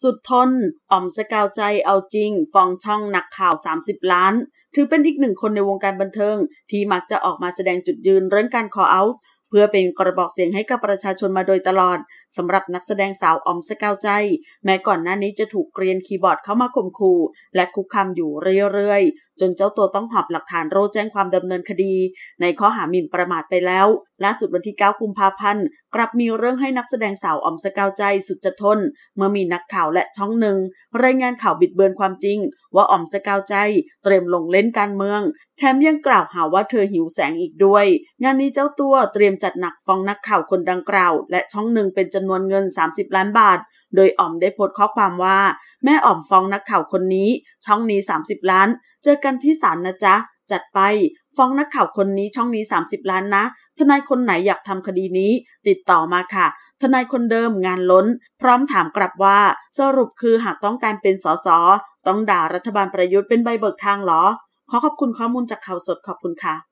สุดทนอ๋อมสกาวใจเอาจริงฟ้องช่องนักข่าว30 ล้านถือเป็นอีกหนึ่งคนในวงการบันเทิงที่มักจะออกมาแสดงจุดยืนเรื่องการ call out เพื่อเป็นกระบอกเสียงให้กับประชาชนมาโดยตลอดสำหรับนักแสดงสาวอ๋อมสกาวใจแม้ก่อนหน้านี้จะถูกเกรียนคีย์บอร์ดเข้ามาข่มขู่และคุกคามอยู่เรื่อยๆจนเจ้าตัวต้องหอบหลักฐานโต้แจ้งความดำเนินคดีในข้อหาหมิ่นประมาทไปแล้วล่าสุดวันที่9 กุมภาพันธ์กลับมีเรื่องให้นักแสดงสาวอ๋อมสกาวใจสุดจะทนเมื่อมีนักข่าวและช่องหนึ่งรายงานข่าวบิดเบือนความจริงว่าอ๋อมสกาวใจเตรียมลงเล่นการเมืองแถมยังกล่าวหาว่าเธอหิวแสงอีกด้วยงานนี้เจ้าตัวเตรียมจัดหนักฟ้องนักข่าวคนดังกล่าวและช่องหนึ่งเป็นจำนวนเงิน30 ล้านบาทโดยอ๋อมได้โพสต์ข้อความว่าแม่อ๋อมฟ้องนักข่าวคนนี้ช่องนี้30 ล้านเจอกันที่ศาลนะจ๊ะจัดไปฟ้องนักข่าวคนนี้ช่องนี้30 ล้านนะทนายคนไหนอยากทำคดีนี้ติดต่อมาค่ะทนายคนเดิมงานล้นพร้อมถามกลับว่าสรุปคือหากต้องการเป็นสสต้องด่ารัฐบาลประยุทธ์เป็นใบเบิกทางเหรอขอขอบคุณข้อมูลจากข่าวสดขอบคุณค่ะ